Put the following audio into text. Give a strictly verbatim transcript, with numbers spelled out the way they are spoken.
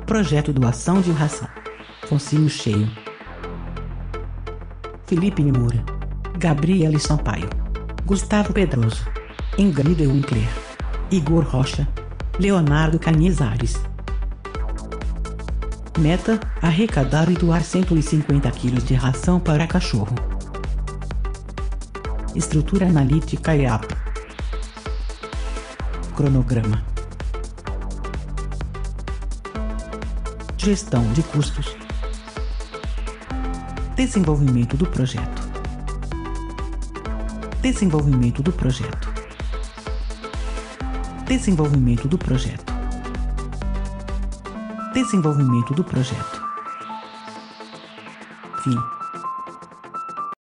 Projeto Doação de Ração. Focinho Cheio. Felipe Moura. Gabriele Sampaio. Gustavo Pedroso. Ingrid Winkler. Igor Rocha. Leonardo Canizares. Meta: arrecadar e doar cento e cinquenta quilos de ração para cachorro. Estrutura analítica e app. Cronograma. Gestão de custos. Desenvolvimento do projeto. Desenvolvimento do projeto. Desenvolvimento do projeto. Desenvolvimento do projeto. Fim.